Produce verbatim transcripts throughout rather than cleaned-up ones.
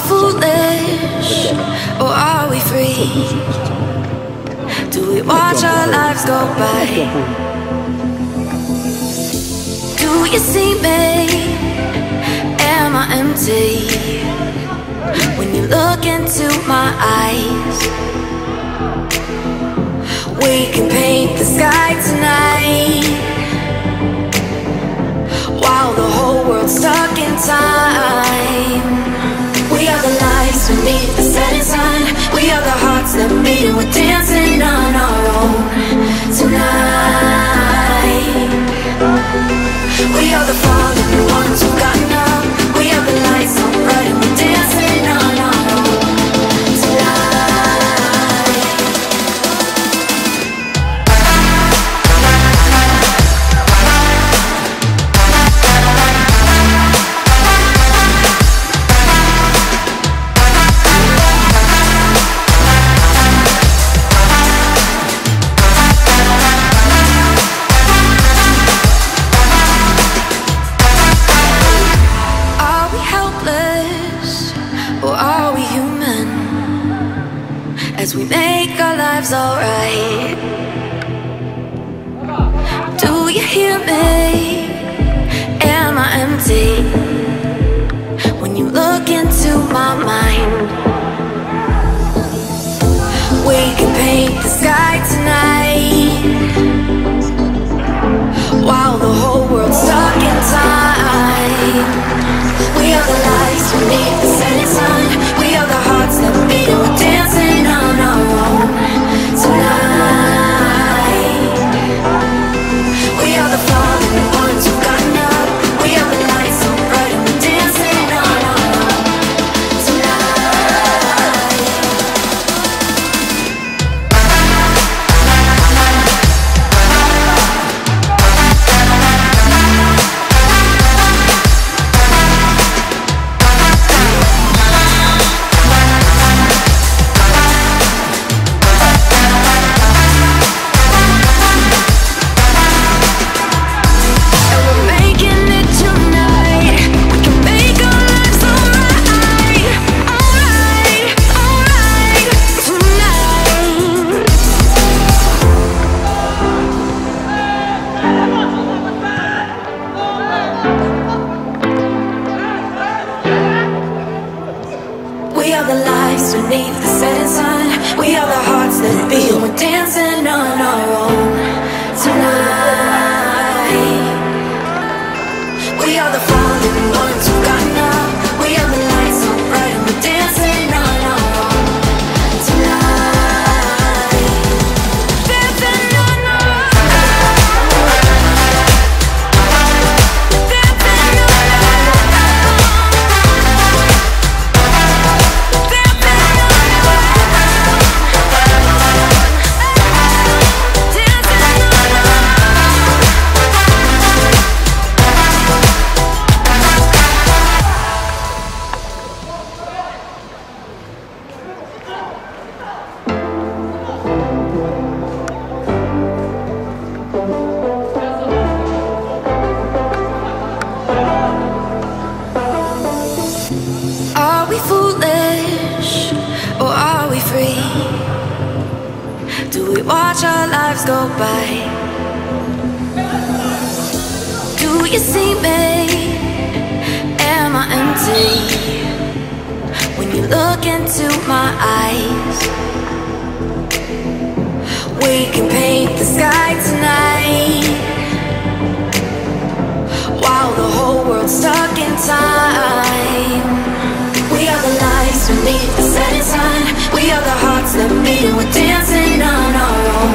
foolish or are we free? Do we watch our lives go by? Do you see me? Am I empty? When you look into my eyes, we can paint the sky tonight, while the whole world's stuck in time. We are the lights beneath the setting sun. We are the hearts that beat and we're dancing on our own tonight. We are the fallen ones who've gotten up. We are the lights so bright and we're dancing on our own tonight. As we make our lives alright. Do you hear me? Am I empty? When you look into my mind, we can paint the sky tonight, while the whole world's stuck in time. We are the lights beneath the setting sun. We are the hearts that beat and we're dancing on our own tonight. We are the fallen ones who've gotten up. We are the lights so bright and we're dancing on our own tonight. We are the lights beneath the setting sun. We are the hearts that beat and we're dancing on our own tonight. We are the fallen ones who've gotten up. We are the lights so bright and we're dancing on our own tonight. Dancing on our own. Dancing on our Are we foolish or are we free? Do we watch our lives go by? Do you see me? Am I empty? When you look into my eyes, we can paint the sky tonight, while the whole world's stuck in time. We are the lights beneath the setting sun. We are the hearts that beat and we're dancing on our own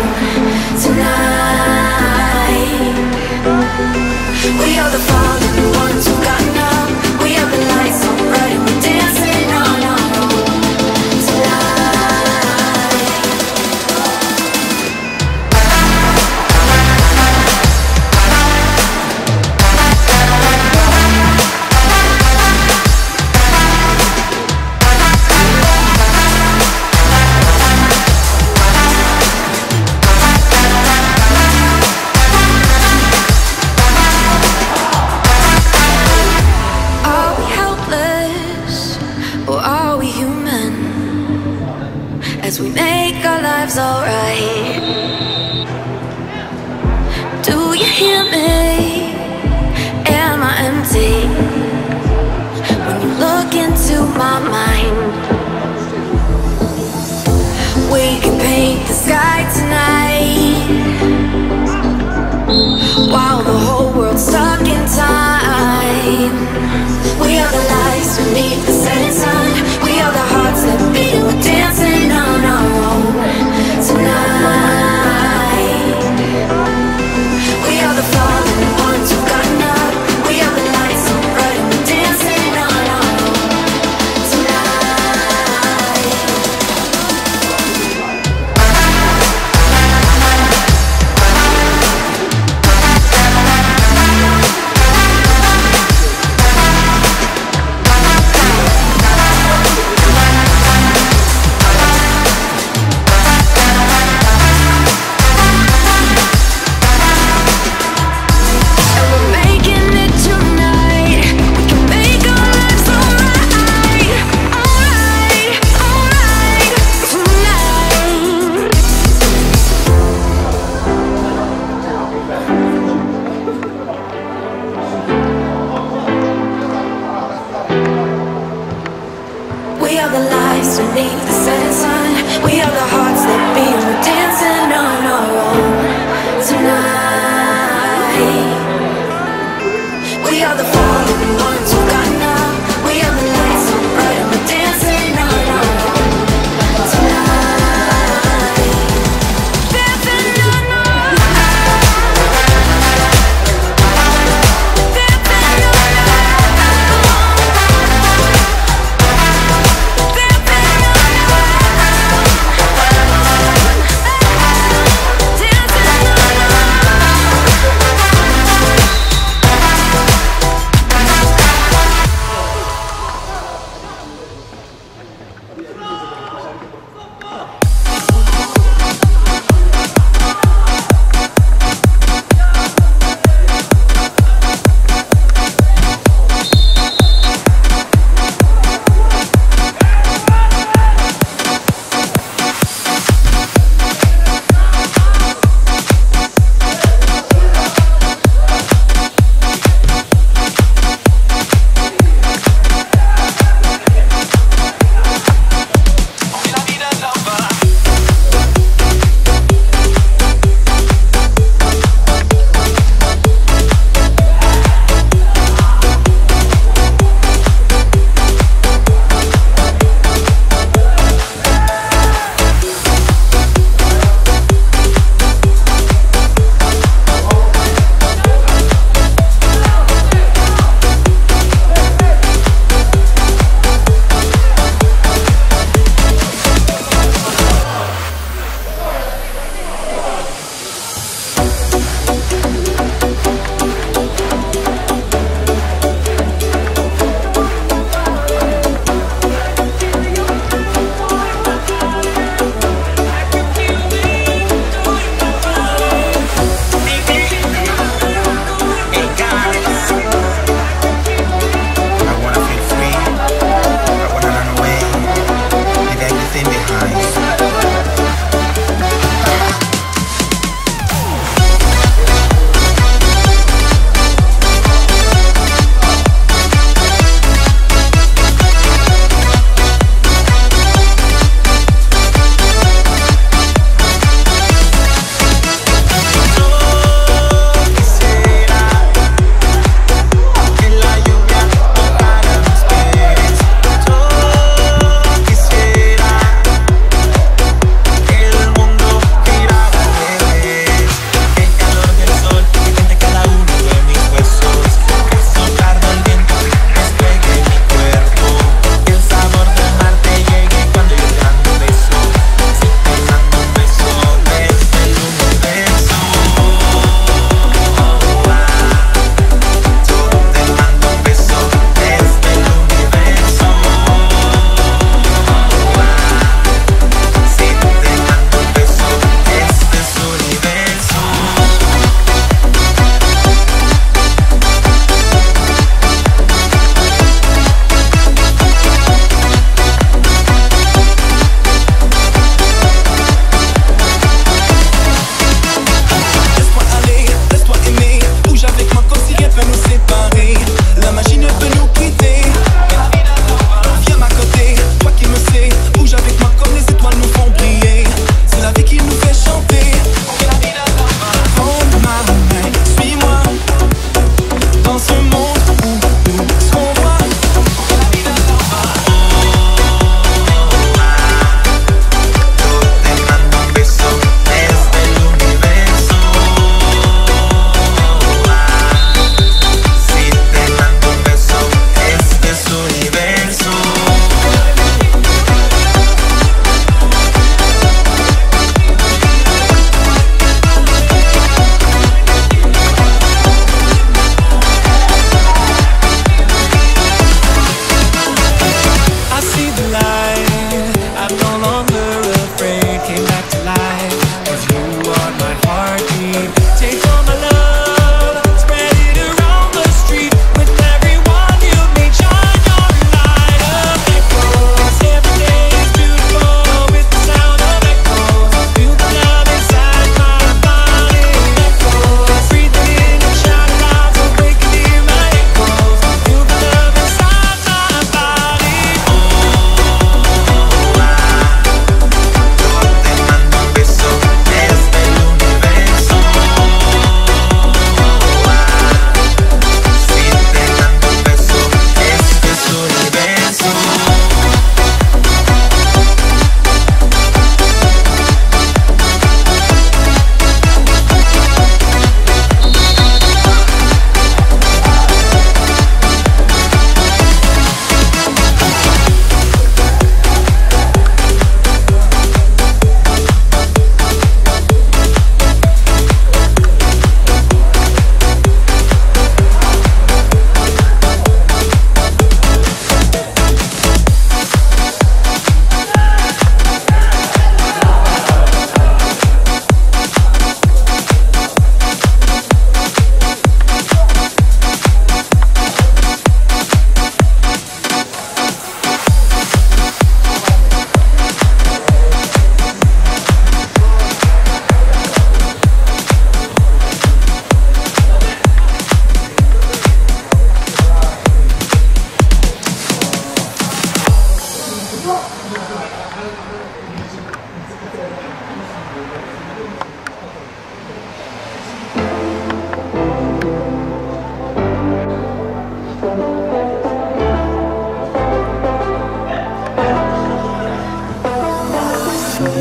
tonight. We are the fallen ones who've gotten up. We are the lights so bright and we're dancing on our own tonight. as we make our lives alright. Do you hear me? Am I empty? When you look into my mind, we can paint the sky tonight, while the whole world's stuck in time. We are the lights beneath the setting sun. We are the hearts that beat and we're dancing on our own tonight. We are the fallen ones who've gotten up. We are the lights so bright and we're dancing on our own tonight.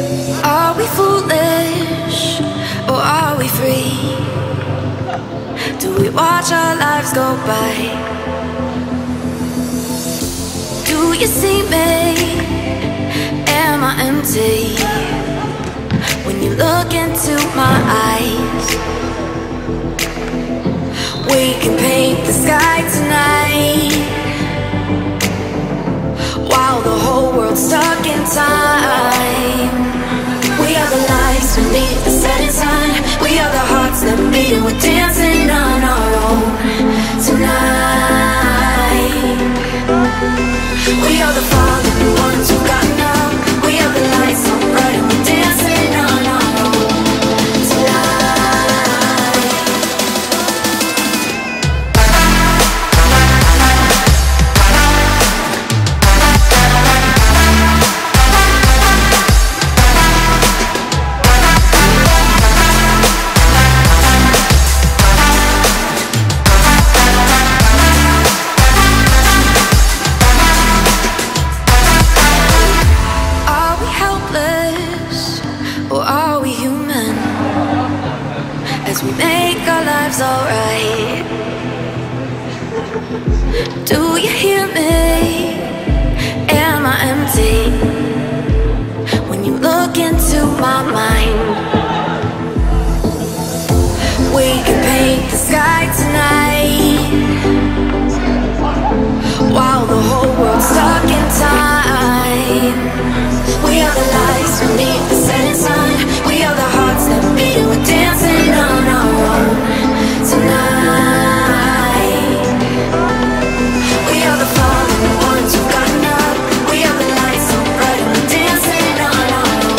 Are we foolish or are we free? Do we watch our lives go by? Do you see me? Am I empty? When you look into my eyes, we can paint the sky tonight, while the whole world's stuck in time. We are the lights beneath the setting sun. We are the hearts that beat and we're dancing on our own tonight. We are the fallen ones who've gotten up. We are the lights so bright and we're dancing on our own tonight. Or are we human as we make our lives alright? Do you hear me? Am I empty? When you look into my mind, we can paint the sky tonight, while the whole world's stuck in time. We are the lights beneath the setting sun. We are the hearts that beat and we're dancing on our own tonight. We are the fallen ones who've gotten up. We are the lights so bright and we're dancing on our own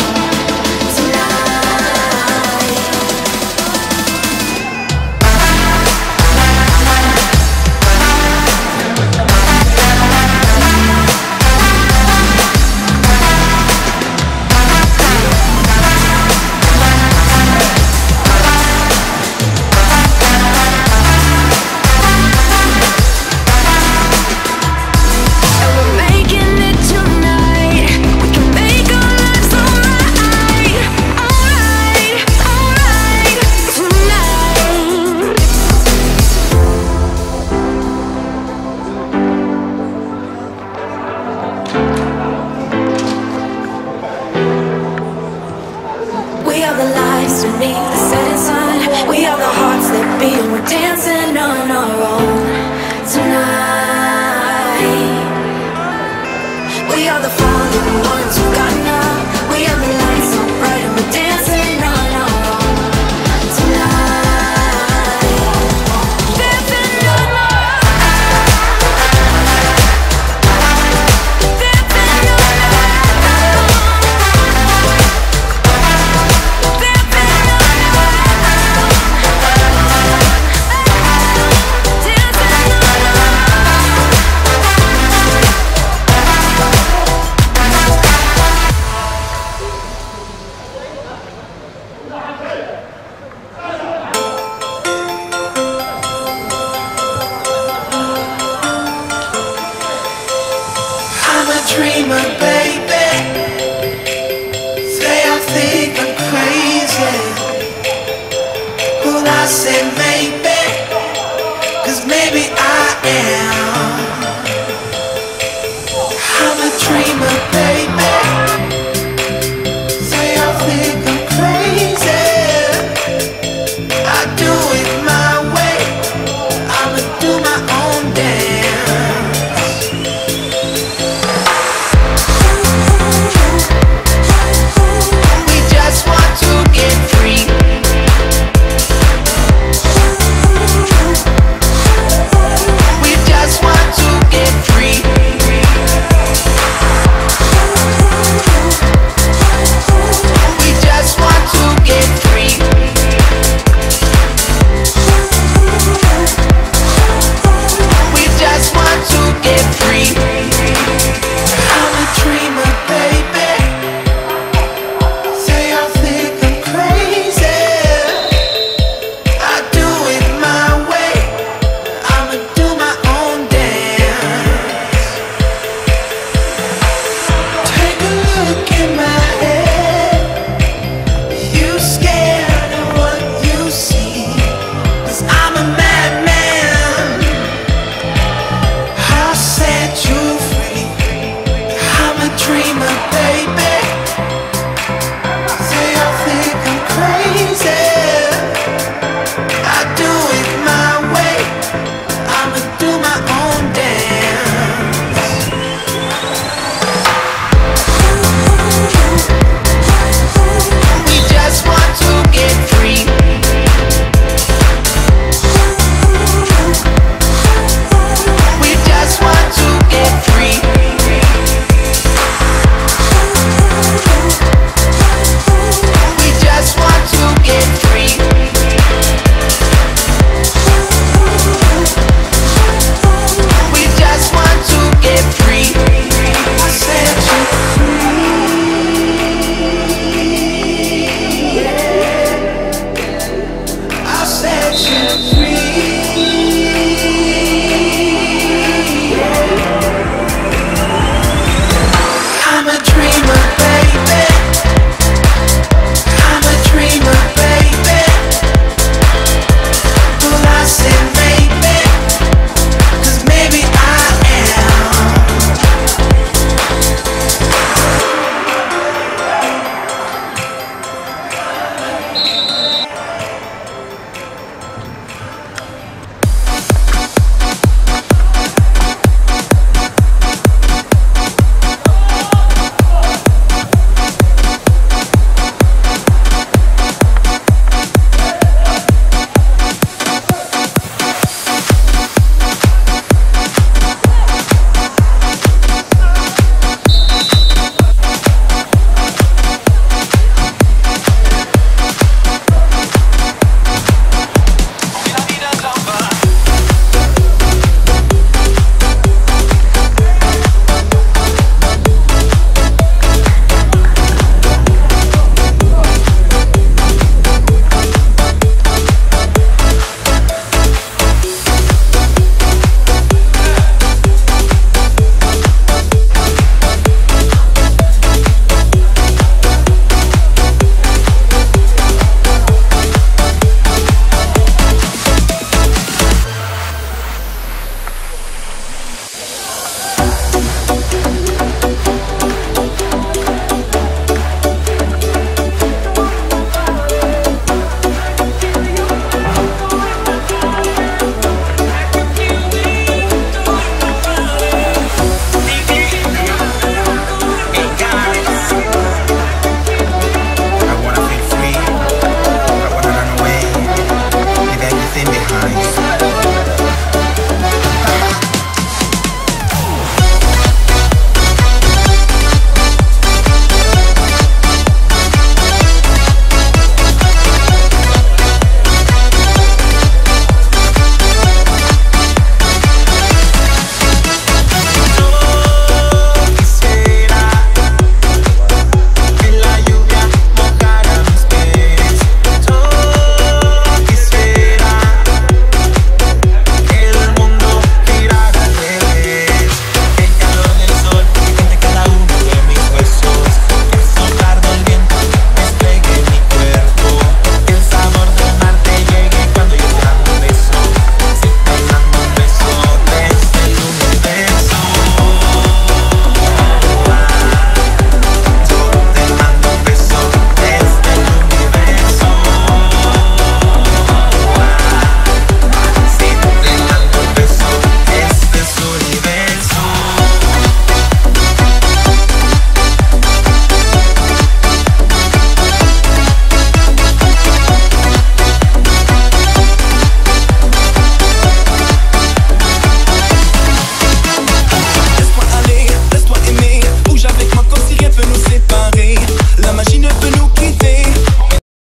tonight. We are the lights beneath the setting sun. We are the hearts that beat and we're dancing on our own tonight. We are the fallen ones who got